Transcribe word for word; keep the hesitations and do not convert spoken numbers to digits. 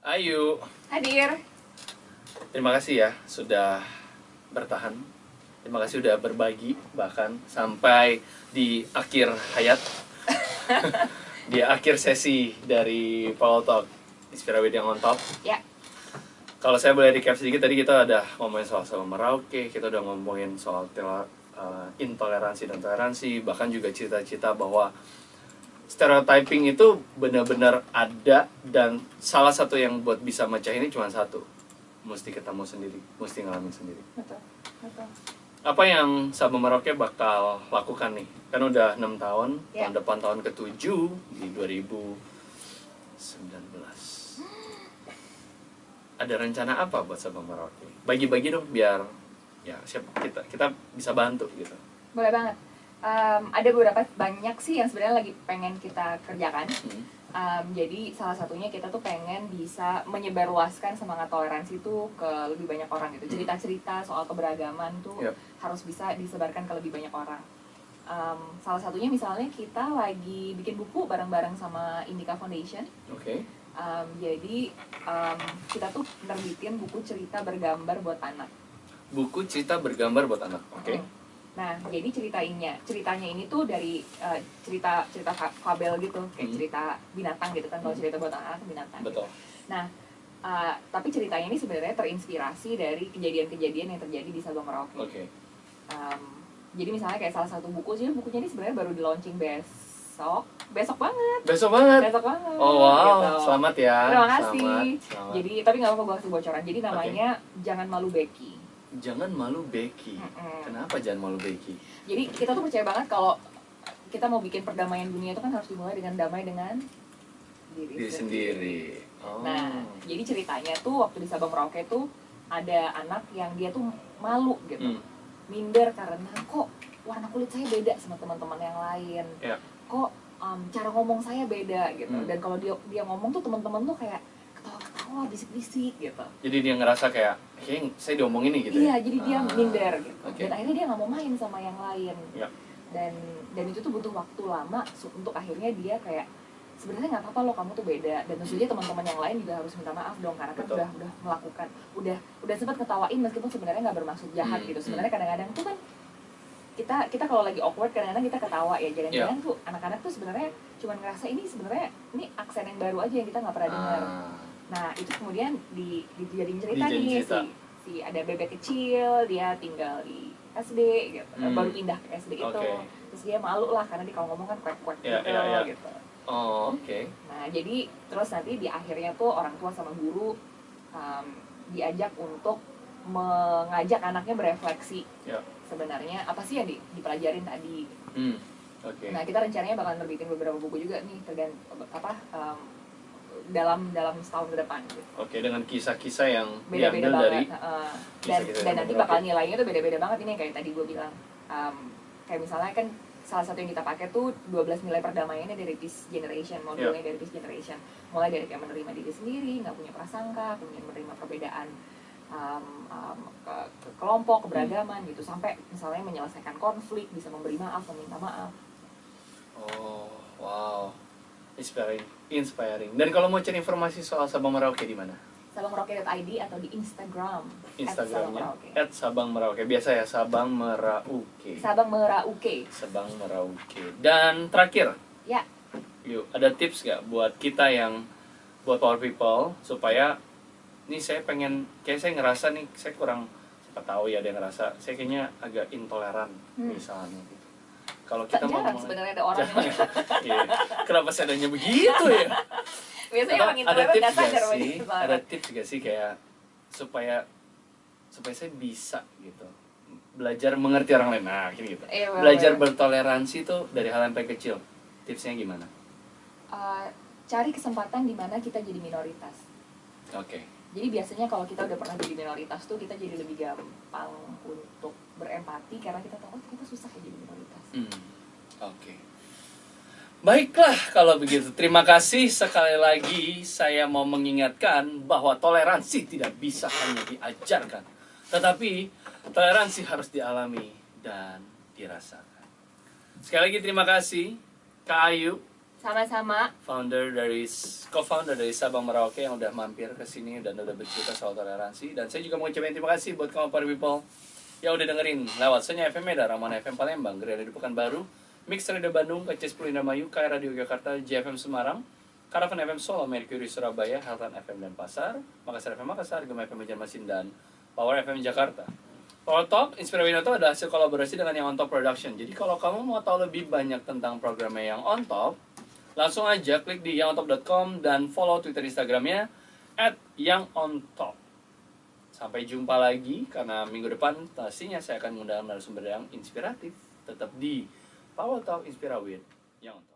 Ayu, hadir. terima kasih ya sudah bertahan. Terima kasih sudah berbagi bahkan sampai di akhir hayat. Di akhir sesi dari Paul Talk Inspira With yang on top. Ya. Kalau saya boleh recap sedikit, tadi kita ada ngomongin soal Sabang Merauke, kita udah ngomongin soal tela, uh, intoleransi dan toleransi, bahkan juga cita-cita bahwa stereotyping itu benar-benar ada, dan salah satu yang buat bisa mecah ini cuma satu, mesti ketemu sendiri, mesti ngalamin sendiri. Betul, betul. Apa yang Sabang Merauke bakal lakukan nih? Kan udah enam tahun, Ya. tahun depan tahun ketujuh di dua ribu sembilan belas. Ada rencana apa buat Sabang Merauke? Bagi-bagi dong biar ya siapa kita kita bisa bantu gitu. Boleh banget. Um, ada beberapa banyak sih yang sebenarnya lagi pengen kita kerjakan. Hmm. Um, jadi salah satunya kita tuh pengen bisa menyebarluaskan semangat toleransi itu ke lebih banyak orang gitu. Cerita-cerita soal keberagaman tuh Yep. harus bisa disebarkan ke lebih banyak orang. Um, salah satunya misalnya kita lagi bikin buku bareng-bareng sama Indica Foundation. Oke. Okay. Um, jadi um, kita tuh nerbitin buku cerita bergambar buat anak. Buku cerita bergambar buat anak. Oke. Okay. Hmm. Nah, jadi ceritanya, ceritanya ini tuh dari uh, cerita cerita fabel gitu, kayak Hmm. cerita binatang gitu kan. Kalau cerita buat anak binatang. Betul. Gitu. Nah, uh, tapi ceritanya ini sebenarnya terinspirasi dari kejadian-kejadian yang terjadi di Sabang Merauke. Oke. Okay. Um, jadi misalnya kayak salah satu buku, jadi bukunya ini sebenarnya baru di launching besok, besok banget. Besok banget. Besok banget. Oh wow, gitu. Selamat ya. Terima kasih. Selamat. Selamat. Jadi tapi nggak apa-apa gue kasih bocoran. Jadi namanya okay. Jangan Malu Becky. Jangan Malu Becky. Mm-mm. Kenapa jangan malu Becky? Jadi kita tuh percaya banget kalau kita mau bikin perdamaian dunia itu kan harus dimulai dengan damai dengan diri, Diri sendiri. Oh. Nah, jadi ceritanya tuh waktu di Sabang Merauke tuh ada anak yang dia tuh malu gitu, Hmm. minder karena kok warna kulit saya beda sama teman-teman yang lain, Ya. kok um, cara ngomong saya beda gitu, Hmm. dan kalau dia dia ngomong tuh teman-teman tuh kayak ketawa-ketawa, bisik-bisik gitu. Jadi dia ngerasa kayak, kayaknya saya diomongin nih gitu. Iya, ya? jadi dia Ah. minder gitu. Okay. Dan akhirnya dia nggak mau main sama yang lain. Ya. Dan dan itu tuh butuh waktu lama untuk akhirnya dia kayak sebenarnya nggak apa-apa loh kamu tuh beda, dan tentu saja teman-teman yang lain juga harus minta maaf dong karena kan Betul. udah udah melakukan udah udah sempat ketawain meskipun sebenarnya nggak bermaksud jahat Hmm, gitu. Sebenarnya kadang-kadang tuh kan kita kita kalau lagi awkward kadang-kadang kita ketawa ya, jangan-jangan tuh anak-anak tuh sebenarnya cuma ngerasa ini sebenarnya ini aksen yang baru aja yang kita nggak pernah dengar. Ah. Nah itu kemudian di dijadiin cerita Dijadiin nih cerita. si si ada bebek kecil, dia tinggal di S D gitu, Hmm. baru pindah ke S D itu, Okay. terus dia malu lah karena dia kalau ngomong kan kuek-kuek Ya, gitu, ya, ya. gitu. Oh, oke. Okay. Nah jadi terus nanti di akhirnya tuh orang tua sama guru um, diajak untuk mengajak anaknya berefleksi. Ya. Sebenarnya apa sih yang di, dipelajarin tadi? Hmm. Oke. Okay. Nah kita rencananya bakal nerbitin beberapa buku juga nih tergant apa um, dalam dalam setahun ke depan gitu. Oke, dengan kisah-kisah yang Beda-beda diambil dari banget. Uh, dan kisah-kisah dan yang nanti berbeda. bakal nilainya tuh beda-beda banget, ini kayak tadi gue bilang. Um, kayak misalnya kan salah satu yang kita pakai tuh dua belas nilai perdamaiannya dari Peace Generation, modulnya Yeah. dari Peace Generation. Mulai dari kayak menerima diri sendiri, nggak punya prasangka, kemudian menerima perbedaan um, um, ke, ke kelompok, keberagaman gitu, sampai misalnya menyelesaikan konflik, bisa memberi maaf, meminta maaf. Oh, wow. Inspiring, inspiring. Dan kalau mau cari informasi soal Sabang Merauke di mana? sabang merauke dot i d atau di Instagram. Instagramnya at at Sabang Merauke. Biasa ya, Sabang Merauke. Sabang Merauke. Sabang Merauke. Dan terakhir, Ya. yuk, ada tips gak buat kita yang buat power people supaya nih saya pengen, kayak saya ngerasa nih saya kurang, siapa tahu ya dia ngerasa saya kayaknya agak intoleran Hmm. misalnya gitu. Kalau kita mau Jarang mulai- sebenarnya ada orang Jarang yang ya? Iya. Kenapa saya adanya begitu ya? biasanya Atau orang ada intoleran tips nggak sadar gak bahwa sih? dia intoleran. Ada tips gak sih kayak supaya supaya saya bisa gitu belajar mengerti orang lain. Nah, gini gitu. Iya, bener, Belajar bener. bertoleransi tuh dari hal yang paling kecil. Tipsnya gimana? Uh, cari kesempatan di mana kita jadi minoritas. Oke. Jadi biasanya kalau kita udah pernah jadi minoritas tuh kita jadi lebih gampang untuk berempati karena kita tahu oh kita susah ya jadi minoritas. Hmm. Oke. Baiklah kalau begitu. Terima kasih sekali lagi. Saya mau mengingatkan bahwa toleransi tidak bisa hanya diajarkan, tetapi toleransi harus dialami dan dirasakan. Sekali lagi terima kasih Kak Ayu Sama-sama. Founder dari co-founder dari Sabang Merauke yang udah mampir ke sini dan udah bercerita soal toleransi. Dan saya juga mau ucapin terima kasih buat kamu para people yang udah dengerin lewat Senya F M Medan, Ramon F M Palembang, Gereja di Pekanbaru, Mix Radio Bandung, K C sepuluh Indramayu, K Radio Yogyakarta, J F M Semarang, Caravan F M Solo, Mercury Surabaya, Heltan F M Denpasar, Makassar F M Makassar, Gema F M Banjarmasin, dan Power F M Jakarta. Power Talk, Inspira Winoto adalah hasil kolaborasi dengan yang On Top Production. Jadi kalau kamu mau tahu lebih banyak tentang programnya yang On Top, langsung aja klik di yang on top dot com dan follow Twitter Instagramnya at yang on top. Sampai jumpa lagi, karena minggu depan pastinya saya akan mengundang narasumber yang inspiratif. Tetap di Power Talk Inspira with Yang On Top.